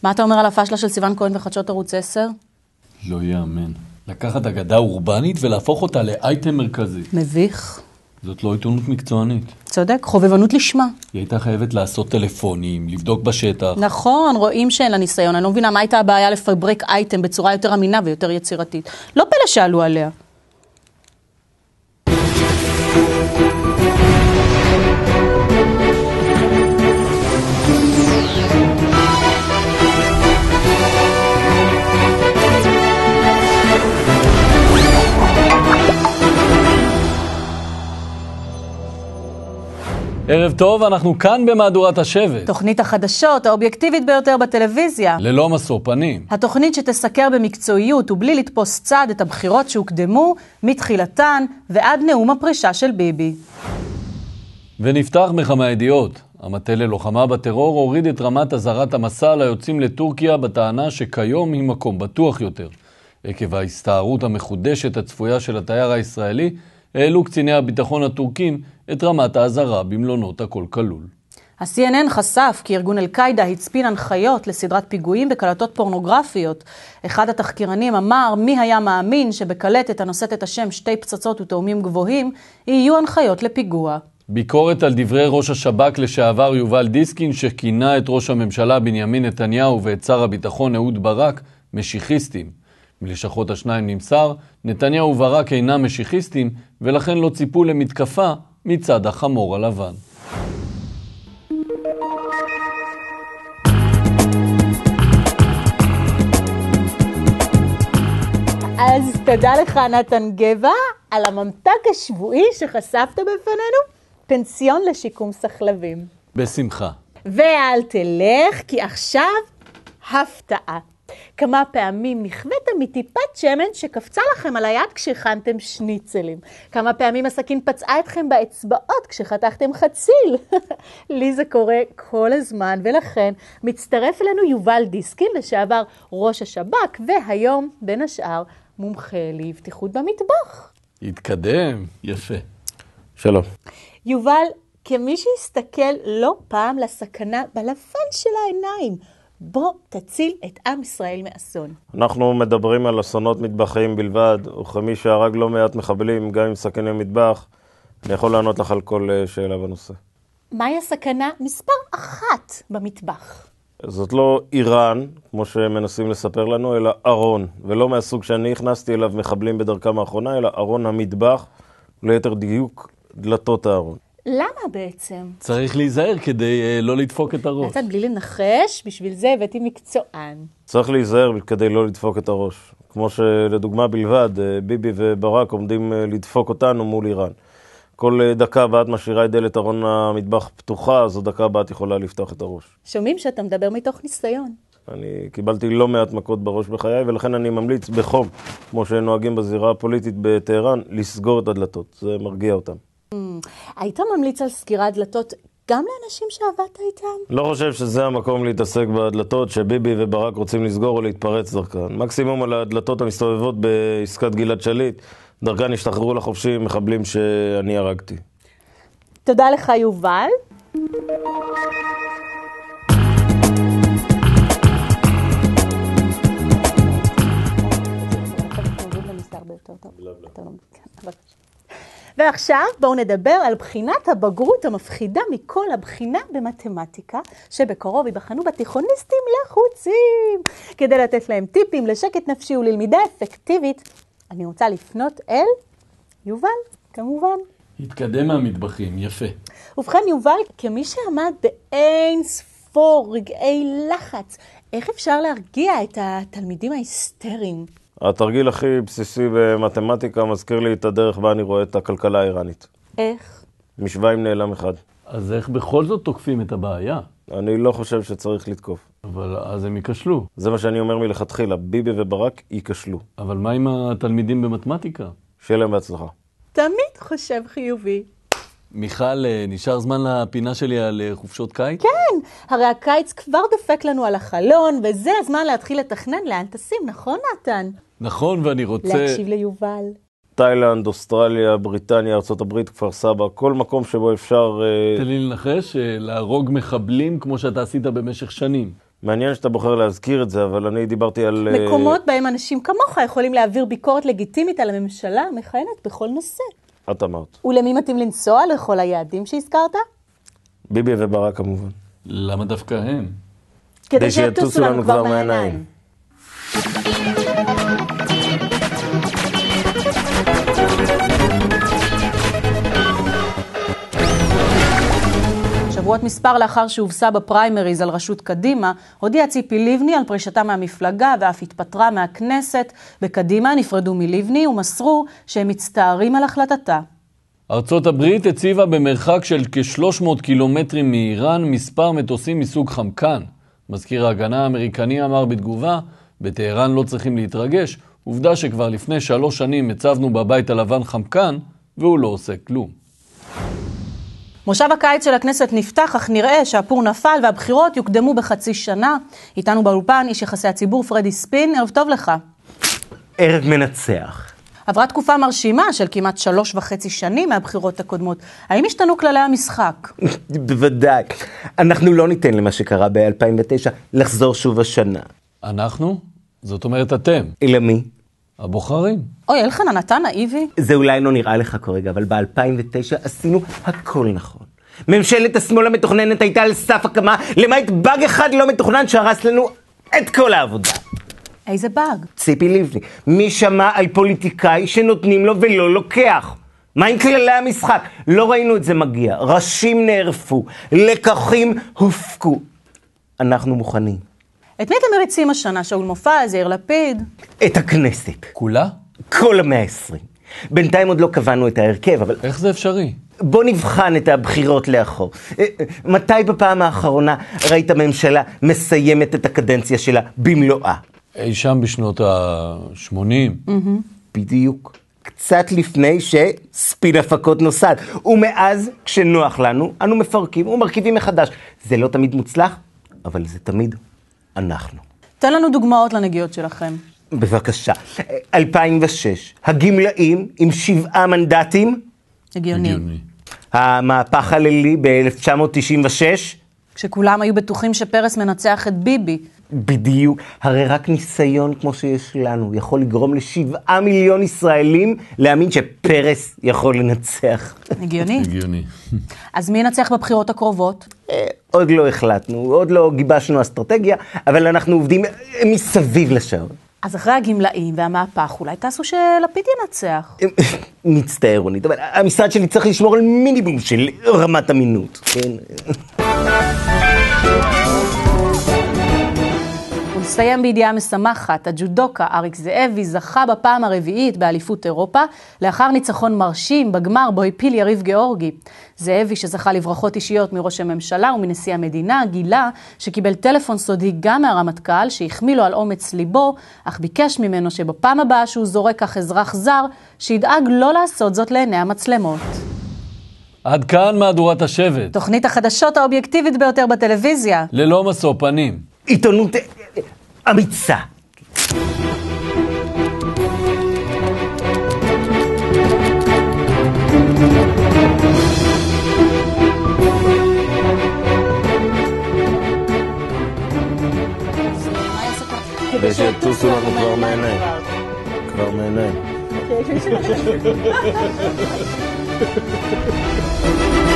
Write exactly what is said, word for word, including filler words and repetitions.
מה אתה אומר על הפשלה של סיוון כהן וחדשות ערוץ עשר? לא יאמן. לקחת אגדה אורבנית ולהפוך אותה לאייטם מרכזי. מביך. זאת לא עיתונות מקצוענית. צודק, חובבנות לשמה. היא הייתה חייבת לעשות טלפונים, לבדוק בשטח. נכון, רואים שאין לה ניסיון. אני לא מבינה מה הייתה הבעיה לפברק אייטם בצורה יותר אמינה ויותר יצירתית. לא פלא שעלו עליה. ערב טוב, אנחנו כאן במהדורת השבט. תוכנית החדשות האובייקטיבית ביותר בטלוויזיה. ללא משוא פנים. התוכנית שתסקר במקצועיות ובלי לתפוס צד את הבחירות שהוקדמו מתחילתן ועד נאום הפרישה של ביבי. ונפתח בכמה ידיעות. המטה ללוחמה בטרור הוריד את רמת אזהרת המסע ליוצאים לטורקיה בטענה שכיום היא מקום בטוח יותר. עקב ההסתערות המחודשת הצפויה של התייר הישראלי, העלו קציני הביטחון הטורקים את רמת האזהרה במלונות הכל כלול. ה-סי אן אן חשף כי ארגון אל-קאידה הצפין הנחיות לסדרת פיגועים בקלטות פורנוגרפיות. אחד התחקירנים אמר מי היה מאמין שבקלטת הנושאת את השם שתי פצצות ותאומים גבוהים יהיו הנחיות לפיגוע. ביקורת על דברי ראש השב"כ לשעבר יובל דיסקין שכינה את ראש הממשלה בנימין נתניהו ואת שר הביטחון אהוד ברק משיחיסטים. מלשכות השניים נמסר, נתניהו וברק אינם משיחיסטים ולכן לא ציפו למתקפה מצד החמור הלבן. אז תודה לך נתן גבע על הממתק השבועי שחשפת בפנינו, פנסיון לשיקום סחלבים. בשמחה. ואל תלך כי עכשיו הפתעה. כמה פעמים נכוויתם מטיפת שמן שקפצה לכם על היד כשהכנתם שניצלים. כמה פעמים הסכין פצעה אתכם באצבעות כשחתכתם חציל. לי זה קורה כל הזמן, ולכן מצטרף אלינו יובל דיסקין, לשעבר ראש השב"כ, והיום בין השאר מומחה לבטיחות במטבח. התקדם, יפה. שלום. יובל, כמי שהסתכל לא פעם לסכנה בלבן של העיניים, בוא תציל את עם ישראל מאסון. אנחנו מדברים על אסונות מטבחיים בלבד, וכמי שהרג לא מעט מחבלים, גם עם סכיני מטבח, אני יכול לענות לך על כל שאלה בנושא. מהי הסכנה מספר אחת במטבח? זאת לא איראן, כמו שמנסים לספר לנו, אלא ארון, ולא מהסוג שאני הכנסתי אליו מחבלים בדרכם האחרונה, אלא ארון המטבח, ליתר דיוק דלתות הארון. למה בעצם? צריך להיזהר כדי אה, לא לדפוק את הראש. נתן, בלי לנחש, בשביל זה הבאתי מקצוען. צריך להיזהר כדי לא לדפוק את הראש. כמו שלדוגמה בלבד, ביבי וברק עומדים לדפוק אותנו מול איראן. כל דקה ואת משאירה את דלת ארון המטבח פתוחה, זו דקה ואת יכולה לפתוח את הראש. שומעים שאתה מדבר מתוך ניסיון. אני קיבלתי לא מעט מכות בראש בחיי, ולכן אני ממליץ בחום, כמו שנוהגים בזירה הפוליטית בטהרן, לסגור את הדלתות. זה מרגיע אותם. היית ממליץ על סגירת דלתות גם לאנשים שעבדת איתם? לא חושב שזה המקום להתעסק בדלתות שביבי וברק רוצים לסגור או להתפרץ דרכן. מקסימום על הדלתות המסתובבות בעסקת גלעד שליט, דרכן השתחררו לחופשי מחבלים שאני הרגתי. תודה לך יובל. ועכשיו בואו נדבר על בחינת הבגרות המפחידה מכל הבחינה במתמטיקה, שבקרוב ייבחנו בתיכוניסטים לחוצים. כדי לתת להם טיפים לשקט נפשי וללמידה אפקטיבית, אני רוצה לפנות אל יובל, כמובן. התקדם מהמטבחים, יפה. ובכן יובל, כמי שעמד באין ספור רגעי לחץ, איך אפשר להרגיע את התלמידים ההיסטריים? התרגיל הכי בסיסי במתמטיקה מזכיר לי את הדרך בה אני רואה את הכלכלה האיראנית. איך? משוואה עם נעלם אחד. אז איך בכל זאת תוקפים את הבעיה? אני לא חושב שצריך לתקוף. אבל אז הם ייכשלו. זה מה שאני אומר מלכתחילה, ביבי וברק ייכשלו. אבל מה עם התלמידים במתמטיקה? שיהיה להם בהצלחה. תמיד חושב חיובי. מיכל, נשאר זמן לפינה שלי על חופשות קיץ? כן, הרי הקיץ כבר דופק לנו על החלון, וזה הזמן להתחיל לתכנן לאן טסים, נכון נתן? נכון, ואני רוצה... להקשיב ליובל. תאילנד, אוסטרליה, בריטניה, ארצות הברית, כפר סבא, כל מקום שבו אפשר... תן לי לנחש, להרוג מחבלים כמו שאתה עשית במשך שנים. מעניין שאתה בוחר להזכיר את זה, אבל אני דיברתי על... מקומות בהם אנשים כמוך יכולים להעביר ביקורת לגיטימית על הממשלה המכהנת בכל נושא. את אמרת. ולמי מתאים לנסוע לכל היעדים שהזכרת? ביבי וברק כמובן. למה דווקא הם? כדי שיטוסו לנו כבר מהעיניים. שבועות מספר לאחר שהובסה בפריימריז על רשות קדימה, הודיעה ציפי לבני על פרישתה מהמפלגה ואף התפטרה מהכנסת. בקדימה נפרדו מלבני ומסרו שהם מצטערים על החלטתה. ארצות הברית הציבה במרחק של כ-שלוש מאות קילומטרים מאיראן מספר מטוסים מסוג חמקן. מזכיר ההגנה האמריקני אמר בתגובה, בטהרן לא צריכים להתרגש, עובדה שכבר לפני שלוש שנים הצבנו בבית הלבן חמקן והוא לא עושה כלום. מושב הקיץ של הכנסת נפתח, אך נראה שהפור נפל והבחירות יוקדמו בחצי שנה. איתנו באולפן איש יחסי הציבור פרדי ספין, ערב טוב לך. ערב מנצח. עברה תקופה מרשימה של כמעט שלוש וחצי שנים מהבחירות הקודמות. האם השתנו כללי המשחק? בוודאי. אנחנו לא ניתן למה שקרה ב-אלפיים ותשע לחזור שוב השנה. אנחנו? זאת אומרת אתם. אלא מי? הבוחרים. אוי, אלחנן, אתה נאיבי? זה אולי לא נראה לך כרגע, אבל ב-אלפיים ותשע עשינו הכל נכון. ממשלת השמאל המתוכננת הייתה על סף הקמה, למעט באג אחד לא מתוכנן שהרס לנו את כל העבודה. איזה באג? ציפי לבני. מי שמע על פוליטיקאי שנותנים לו ולא לוקח? מה עם כללי המשחק? לא ראינו את זה מגיע. ראשים נערפו, לקחים הופקו. אנחנו מוכנים. את מי אתם מריצים השנה? שאול מופז, יאיר לפיד? את הכנסת. כולה? כל המאה העשרים. בינתיים עוד לא קבענו את ההרכב, אבל... איך זה אפשרי? בוא נבחן את הבחירות לאחור. מתי בפעם האחרונה ראית הממשלה מסיימת את הקדנציה שלה במלואה? אי שם בשנות ה-שמונים. בדיוק. קצת לפני שספין הפקות נוסד. ומאז, כשנוח לנו, אנו מפרקים ומרכיבים מחדש. זה לא תמיד מוצלח, אבל זה תמיד אנחנו. תן לנו דוגמאות לנגיעות שלכם. בבקשה. אלפיים ושש, הגמלאים עם שבעה מנדטים. הגיוני. הגיוני. המהפך הלילי ב-אלף תשע מאות תשעים ושש. כשכולם היו בטוחים שפרס מנצח את ביבי. בדיוק. הרי רק ניסיון כמו שיש לנו יכול לגרום לשבעה מיליון ישראלים להאמין שפרס יכול לנצח. הגיוני. הגיוני. אז מי ינצח בבחירות הקרובות? אה, עוד לא החלטנו, עוד לא גיבשנו אסטרטגיה, אבל אנחנו עובדים מסביב לשעון. אז אחרי הגמלאים והמהפך, אולי תעשו שלפיד ינצח. מצטער רונית, אבל המשרד שלי צריך לשמור על מינימום של רמת אמינות. כן. ונסיים בידיעה משמחת, הג'ודוקה אריק זאבי זכה בפעם הרביעית באליפות אירופה, לאחר ניצחון מרשים בגמר בו הפיל יריב גיאורגי. זאבי, שזכה לברכות אישיות מראש הממשלה ומנשיא המדינה, גילה שקיבל טלפון סודי גם מהרמטכ"ל, שהחמיא לו על אומץ ליבו, אך ביקש ממנו שבפעם הבאה שהוא זורק כך אזרח זר, שידאג לא לעשות זאת לעיני המצלמות. עד כאן מהדורת השבט. תוכנית החדשות האובייקטיבית ביותר בטלוויזיה. ללא משוא פנים. עיתונות אמיצה. כדי שיטוסו לנו כבר מעיניים. כבר מעיניים.